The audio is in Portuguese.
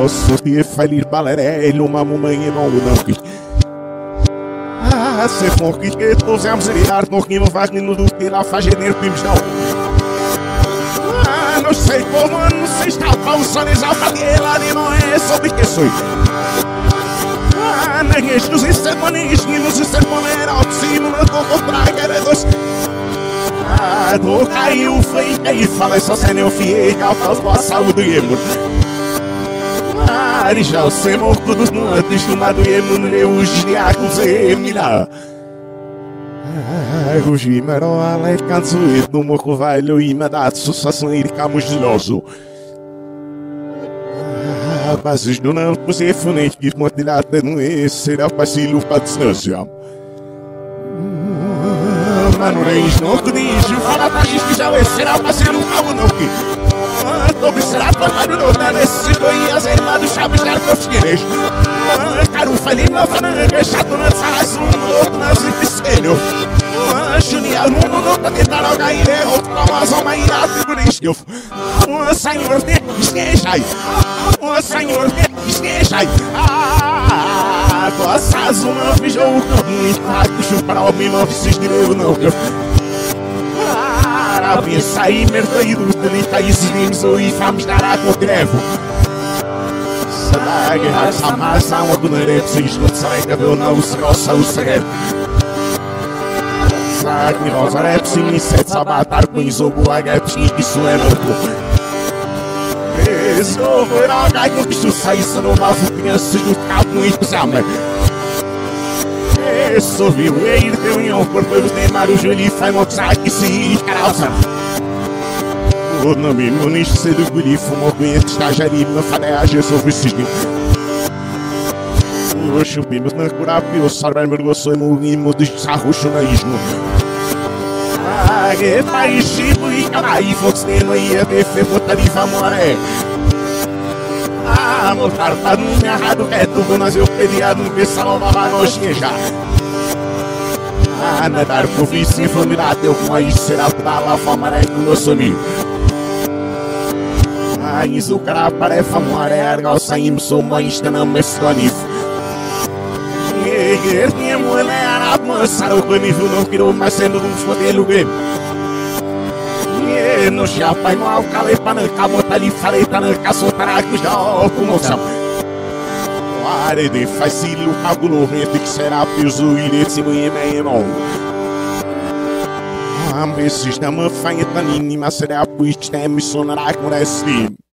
sortir falir balerelho, uma mamãe e não. Se for que pusemos ligar, porque não faz nem no do que lá faz dinheiro primos não. Não sei como, não sei estar pausando alfa dela, nem não é sobre que sou. Nem estes e semanas, nem nos semanas, ao de cima, não tô contra queredos. Tô caiu, foi e falei só sem eu fiei, ao caos boa saúde e amor. Já o sei morto dos noites, no lado e no meu, os diáconos e milhar. Os imeró, além de canzoeiro, no morro velho e mandado, sucesso e camos de lojo. Bases do não, pois é fonete, que montilhada não é, será passilho para distância. Mano, reis, não te diz, fala pra gente que já é, será passilho para não que. Tô será para não dar nesse dois as irmãs chaves da cosqueiras. Caro falei não fananga chato na sala outro nas espelho. Junior não tá tentar alguém é outro mas uma ira por isso. Senhor esteja aí. Senhor esteja aí. Gossas uma bijou muito rápido para o meu oficina de novo não. Vem sair merdeiro, nem tá exibindo e vamos dar a congrevo. Sabe, essa massa, uma gunaré, se esgoto, sai, cabelo, não, se roça, o segredo. Sabe, rosa, rap, se me sete, sabatar, com isobo, a gap, isso é louco. Resolvo, não, cai com que isso sai, se não vai, crianças do carro, muito zama. Sou viu, ele deu em um corpo, eu tenho o joelho e faz mostrar que se caralça. O nome, meu nicho, cedo, guri, fumou, conheço, estagiário, meu faneage, eu sou vestido. O chupimos na curapio, salvar meu gosto, morrimos de sarrucho na ismo. Que país, chico e canaí, fox, neno, e a befe, botarifa, moré. Montar tá no meu errado, é tudo, mas eu pediado, não pensa, não vai nojinha já. Nadar por vice, família, teu com aí, será pra lá, famaré, com nosso amigo. Isso, o cara parece famaré, argal, saímos, sou mãe, está na mestonif. Minha mulher, a moça, o comigo não virou, mas sendo um fodelo, game. No chapa, no alcalé, pananca, bota ali, falei, pananca, soltará, que já, como são. Arede facilio cagulo rete que será piso irete meu irmão. Ambessis da manfanha tanini mas será pois tem missionário com esse